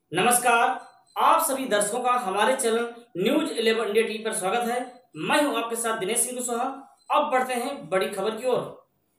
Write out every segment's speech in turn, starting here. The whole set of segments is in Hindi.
नमस्कार। आप सभी दर्शकों का हमारे चैनल न्यूज 11 इंडिया टीवी पर स्वागत है। मैं हूं आपके साथ दिनेश सिंह कुशवाहा। अब बढ़ते हैं बड़ी खबर की ओर।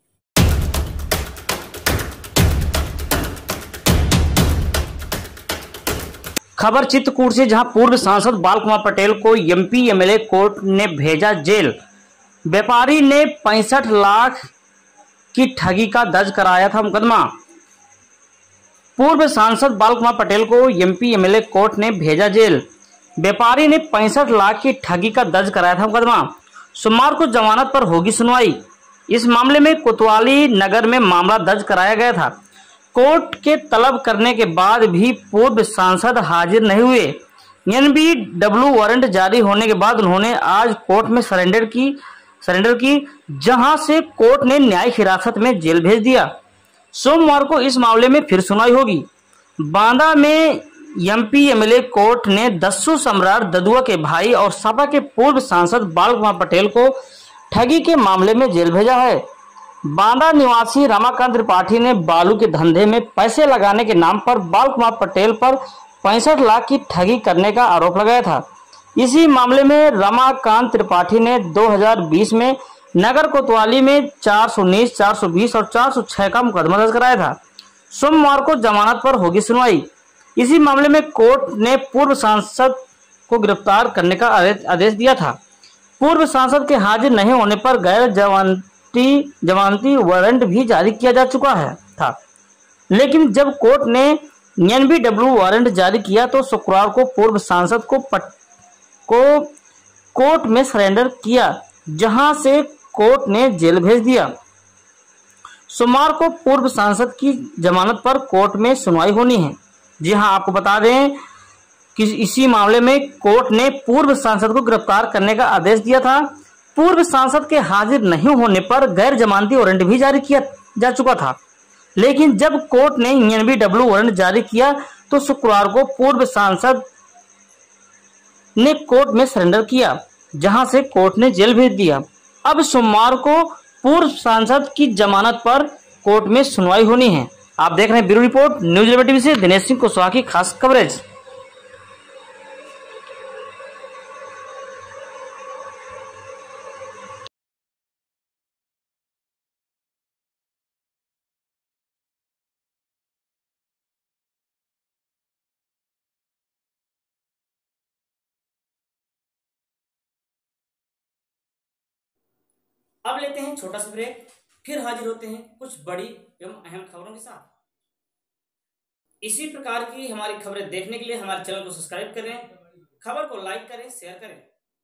खबर चित्रकूट से, जहां पूर्व सांसद बाल कुमार पटेल को एमपी एमएलए कोर्ट ने भेजा जेल। व्यापारी ने 65 लाख की ठगी का दर्ज कराया था मुकदमा। पूर्व सांसद बाल कुमार पटेल को एमपी एमएलए कोर्ट ने भेजा जेल। व्यापारी ने 65 लाख की ठगी का दर्ज कराया था मुकदमा। सोमवार को जमानत पर होगी सुनवाई। इस मामले में कोतवाली नगर में मामला दर्ज कराया गया था। कोर्ट के तलब करने के बाद भी पूर्व सांसद हाजिर नहीं हुए। एनबीडब्ल्यू वारंट जारी होने के बाद उन्होंने आज कोर्ट में सरेंडर की, जहां से कोर्ट ने न्यायिक हिरासत में जेल भेज दिया। सोमवार को इस मामले में फिर सुनवाई होगी। बांदा में एमपी एमएलए कोर्ट ने दस्यु सम्राट ददुआ के भाई और सपा के पूर्व सांसद बाल कुमार पटेल को ठगी के मामले में जेल भेजा है। बांदा निवासी रमाकांत त्रिपाठी ने बालू के धंधे में पैसे लगाने के नाम पर बाल कुमार पटेल पर 65 लाख की ठगी करने का आरोप लगाया था। इसी मामले में रमाकांत त्रिपाठी ने 2020 में नगर कोतवाली में 419, 420 और 406 का मुकदमा दर्ज कराया था। सोमवार को जमानत पर होगी सुनवाई। इसी मामले में कोर्ट ने पूर्व सांसद को गिरफ्तार करने का आदेश दिया था। पूर्व सांसद के हाजिर नहीं होने पर गैर जमानती वारंट भी जारी किया जा चुका था, लेकिन जब कोर्ट ने एनबीडब्ल्यू वारंट जारी किया तो शुक्रवार को पूर्व सांसद को कोर्ट में सरेंडर किया, जहां से कोर्ट ने जेल भेज दिया। सोमवार को पूर्व सांसद की जमानत पर कोर्ट में सुनवाई होनी है। जी हां, आपको बता दें कि इसी मामले में कोर्ट ने पूर्व सांसद को गिरफ्तार करने का आदेश दिया था। पूर्व सांसद के हाजिर नहीं होने पर गैर जमानती वारंट भी जारी किया जा चुका था, लेकिन जब कोर्ट ने एनबीडब्ल्यू वारंट जारी किया तो शुक्रवार को पूर्व सांसद ने कोर्ट में सरेंडर किया, जहां से कोर्ट ने जेल भेज दिया। अब सोमवार को पूर्व सांसद की जमानत पर कोर्ट में सुनवाई होनी है। आप देख रहे हैं ब्यूरो रिपोर्ट न्यूज 11 टीवी से दिनेश सिंह कुशवाहा की खास कवरेज। अब लेते हैं छोटा सा ब्रेक, फिर हाजिर होते हैं कुछ बड़ी एवं अहम खबरों के साथ। इसी प्रकार की हमारी खबरें देखने के लिए हमारे चैनल को सब्सक्राइब करें, खबर को लाइक करें, शेयर करें।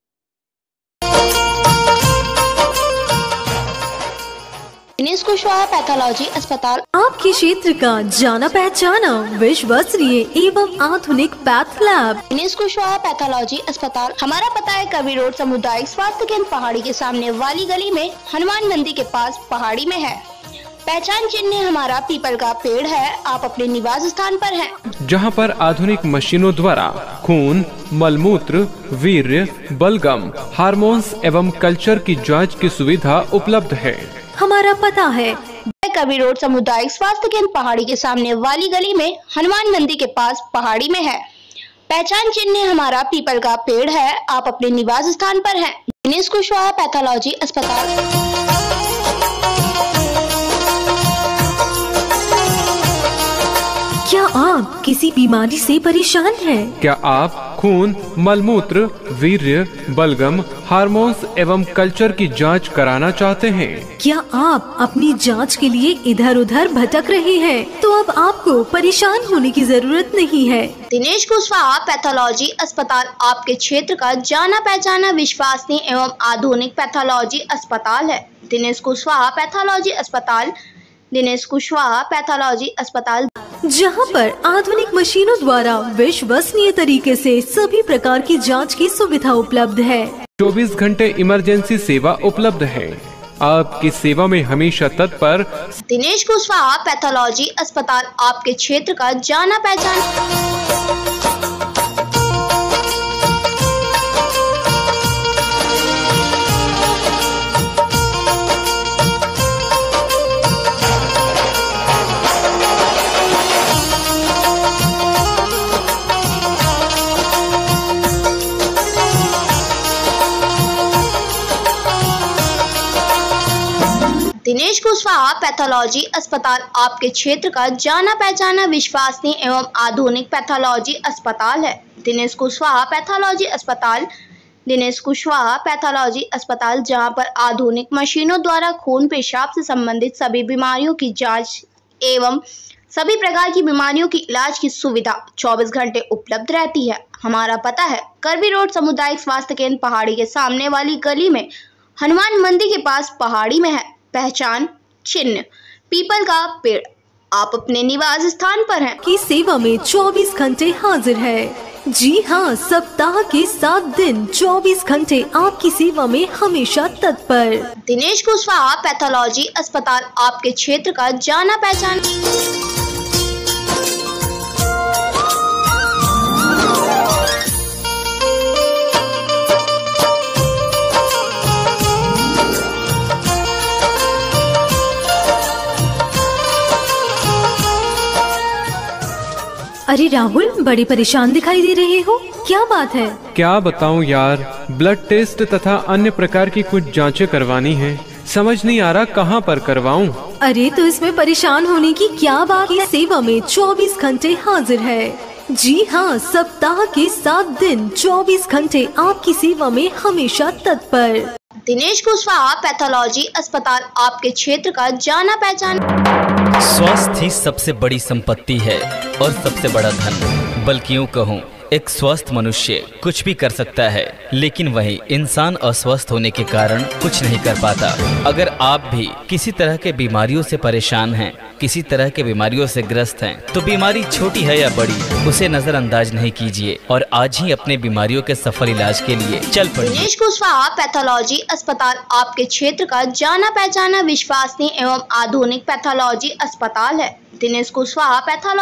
दिनेश कुशवाहा पैथोलॉजी अस्पताल आपके क्षेत्र का जाना पहचाना विश्वसनीय एवं आधुनिक path lab. Dinesh Kushwaha pathology अस्पताल, हमारा पता है कवि रोड सामुदायिक स्वास्थ्य केंद्र पहाड़ी के सामने वाली गली में, हनुमान मंदिर के पास पहाड़ी में है। पहचान चिन्ह हमारा पीपल का पेड़ है। आप अपने निवास स्थान पर हैं, जहां पर आधुनिक मशीनों द्वारा खून, मलमूत्र, वीर्य, बलगम, हार्मोन्स एवं कल्चर की जांच की सुविधा उपलब्ध है। हमारा पता है कवि रोड सामुदायिक स्वास्थ्य केंद्र पहाड़ी के सामने वाली गली में, हनुमान मंदिर के पास पहाड़ी में है। पहचान चिन्ह हमारा पीपल का पेड़ है। आप अपने निवास स्थान पर हैं। दिनेश कुशवाहा पैथोलॉजी अस्पताल। क्या आप किसी बीमारी से परेशान हैं? क्या आप खून, मलमूत्र, वीर्य, बलगम, हार्मोन्स एवं कल्चर की जांच कराना चाहते हैं? क्या आप अपनी जांच के लिए इधर उधर भटक रहे हैं? तो अब आपको परेशान होने की जरूरत नहीं है। दिनेश कुशवाहा पैथोलॉजी अस्पताल आपके क्षेत्र का जाना पहचाना विश्वसनीय एवं आधुनिक पैथोलॉजी अस्पताल है। दिनेश कुशवाहा पैथोलॉजी अस्पताल, दिनेश कुशवाहा पैथोलॉजी अस्पताल, जहां पर आधुनिक मशीनों द्वारा विश्वसनीय तरीके से सभी प्रकार की जांच की सुविधा उपलब्ध है। 24 घंटे इमरजेंसी सेवा उपलब्ध है। आपकी सेवा में हमेशा तत्पर दिनेश कुशवाहा पैथोलॉजी अस्पताल आपके क्षेत्र का जाना पहचाना। दिनेश कुशवाहा पैथोलॉजी अस्पताल आपके क्षेत्र का जाना पहचाना विश्वसनीय एवं आधुनिक पैथोलॉजी अस्पताल है। दिनेश कुशवाहा पैथोलॉजी अस्पताल जहां पर आधुनिक मशीनों द्वारा खून पेशाब से संबंधित सभी बीमारियों की जांच एवं सभी प्रकार की बीमारियों की इलाज की सुविधा 24 घंटे उपलब्ध रहती है। हमारा पता है करबी रोड सामुदायिक स्वास्थ्य केंद्र पहाड़ी के सामने वाली गली में हनुमान मंदिर के पास पहाड़ी में है। पहचान चिन्ह पीपल का पेड़। आप अपने निवास स्थान पर हैं। की सेवा में 24 घंटे हाजिर है। जी हाँ, सप्ताह के 7 दिन 24 घंटे आपकी सेवा में हमेशा तत्पर। दिनेश कुशवाहा पैथोलॉजी अस्पताल आपके क्षेत्र का जाना पहचाना। अरे राहुल, बड़े परेशान दिखाई दे रहे हो, क्या बात है? क्या बताऊं यार, ब्लड टेस्ट तथा अन्य प्रकार की कुछ जांचें करवानी है। समझ नहीं आ रहा कहां पर करवाऊं। अरे तो इसमें परेशान होने की क्या बात है। सेवा में 24 घंटे हाजिर है। जी हाँ, सप्ताह के 7 दिन 24 घंटे आपकी सेवा में हमेशा तत्पर। दिनेश कुशवाहा पैथोलॉजी अस्पताल आपके क्षेत्र का जाना पहचाना। स्वास्थ्य ही सबसे बड़ी संपत्ति है और सबसे बड़ा धन। बल्कि यूं कहूं, एक स्वस्थ मनुष्य कुछ भी कर सकता है, लेकिन वही इंसान अस्वस्थ होने के कारण कुछ नहीं कर पाता। अगर आप भी किसी तरह के बीमारियों से परेशान हैं, किसी तरह के बीमारियों से ग्रस्त हैं, तो बीमारी छोटी है या बड़ी, उसे नजरअंदाज नहीं कीजिए और आज ही अपने बीमारियों के सफल इलाज के लिए चल पड़िए। दिनेश कुशवाहा पैथोलॉजी अस्पताल आपके क्षेत्र का जाना पहचाना विश्वसनीय एवं आधुनिक पैथोलॉजी अस्पताल है। दिनेश कुशवाहा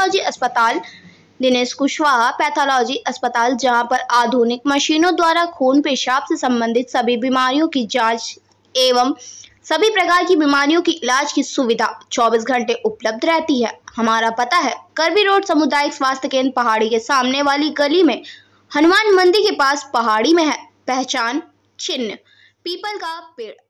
पैथोलॉजी अस्पताल जहां पर आधुनिक मशीनों द्वारा खून पेशाब से संबंधित सभी बीमारियों की जांच एवं सभी प्रकार की बीमारियों की इलाज की सुविधा 24 घंटे उपलब्ध रहती है। हमारा पता है करबी रोड सामुदायिक स्वास्थ्य केंद्र पहाड़ी के सामने वाली गली में हनुमान मंदिर के पास पहाड़ी में है। पहचान चिन्ह पीपल का पेड़।